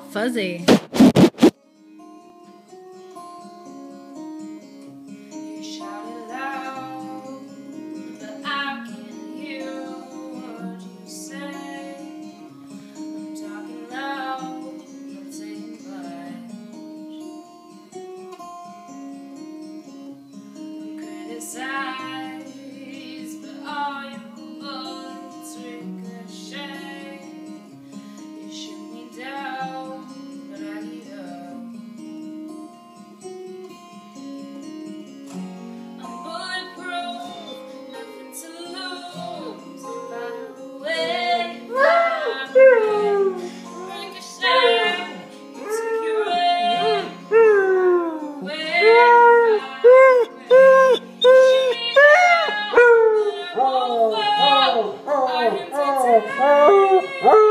fuzzy. You shouted loud, but I can't hear what you say. I'm talking loud, not saying much. I'm criticized, but all your bullets ricochet. You shoot me down, but I get up. I'm bulletproof, nothing to lose. If I away my brain, ricochet, you took your aim. Where shoot me down, but I won't fall. I am